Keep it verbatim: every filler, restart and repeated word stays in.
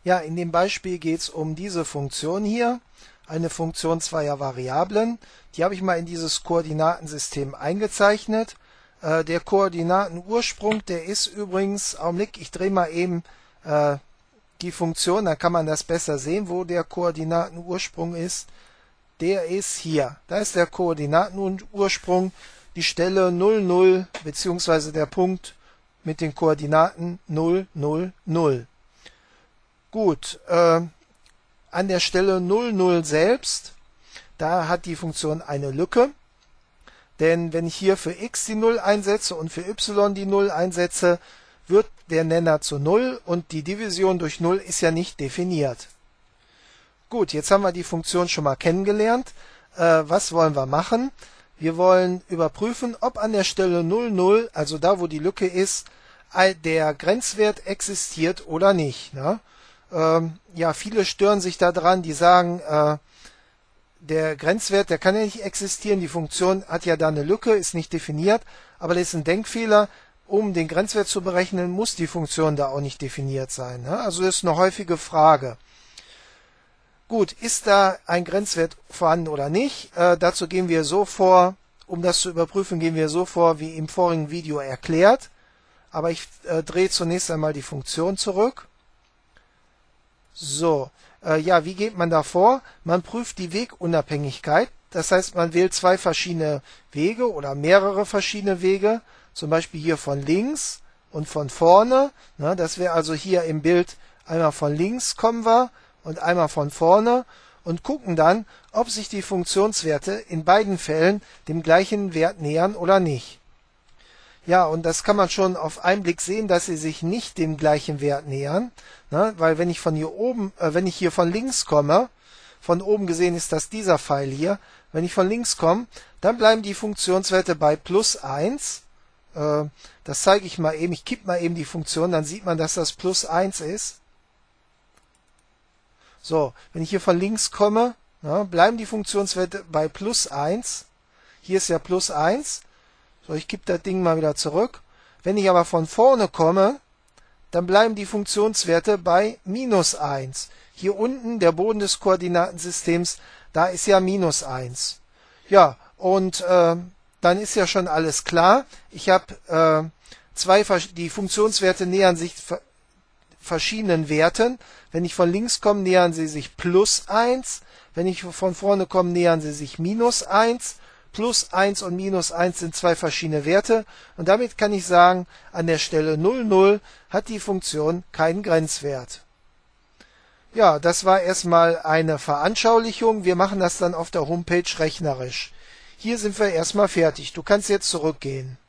Ja, in dem Beispiel geht es um diese Funktion hier, eine Funktion zweier Variablen. Die habe ich mal in dieses Koordinatensystem eingezeichnet. Äh, der Koordinatenursprung, der ist übrigens, Augenblick, ich drehe mal eben äh, die Funktion, dann kann man das besser sehen, wo der Koordinatenursprung ist. Der ist hier. Da ist der Koordinatenursprung, die Stelle null, null, beziehungsweise der Punkt mit den Koordinaten null, null, null. Gut, äh, an der Stelle null, null selbst, da hat die Funktion eine Lücke, denn wenn ich hier für x die null einsetze und für y die null einsetze, wird der Nenner zu null und die Division durch null ist ja nicht definiert. Gut, jetzt haben wir die Funktion schon mal kennengelernt. Äh, was wollen wir machen? Wir wollen überprüfen, ob an der Stelle null, null, also da wo die Lücke ist, der Grenzwert existiert oder nicht. Ne? Ähm, ja, viele stören sich daran, die sagen, äh, der Grenzwert, der kann ja nicht existieren, die Funktion hat ja da eine Lücke, ist nicht definiert, aber das ist ein Denkfehler. Um den Grenzwert zu berechnen, muss die Funktion da auch nicht definiert sein. Ne? Also das ist eine häufige Frage. Gut, ist da ein Grenzwert vorhanden oder nicht? Äh, dazu gehen wir so vor, um das zu überprüfen, gehen wir so vor, wie im vorigen Video erklärt. Aber ich äh, drehe zunächst einmal die Funktion zurück. So, äh, ja, wie geht man da vor? Man prüft die Wegunabhängigkeit. Das heißt, man wählt zwei verschiedene Wege oder mehrere verschiedene Wege. Zum Beispiel hier von links und von vorne. Ne, das wäre also hier im Bild einmal von links kommen wir und einmal von vorne und gucken dann, ob sich die Funktionswerte in beiden Fällen dem gleichen Wert nähern oder nicht. Ja, und das kann man schon auf einen Blick sehen, dass sie sich nicht dem gleichen Wert nähern, ne? Weil wenn ich von hier oben, äh, wenn ich hier von links komme, von oben gesehen ist das dieser Pfeil hier, wenn ich von links komme, dann bleiben die Funktionswerte bei plus eins. Äh, das zeige ich mal eben, ich kippe mal eben die Funktion, dann sieht man, dass das plus eins ist. So, wenn ich hier von links komme, ne, bleiben die Funktionswerte bei plus eins. Hier ist ja plus eins. So, ich kippe das Ding mal wieder zurück. Wenn ich aber von vorne komme, dann bleiben die Funktionswerte bei minus eins. Hier unten, der Boden des Koordinatensystems, da ist ja minus eins. Ja, und äh, dann ist ja schon alles klar. Ich habe äh, zwei, die Funktionswerte nähern sich verschiedenen Werten. Wenn ich von links komme, nähern sie sich plus eins. Wenn ich von vorne komme, nähern sie sich minus eins. Plus eins und minus eins sind zwei verschiedene Werte. Und damit kann ich sagen, an der Stelle null, null hat die Funktion keinen Grenzwert. Ja, das war erstmal eine Veranschaulichung. Wir machen das dann auf der Homepage rechnerisch. Hier sind wir erstmal fertig. Du kannst jetzt zurückgehen.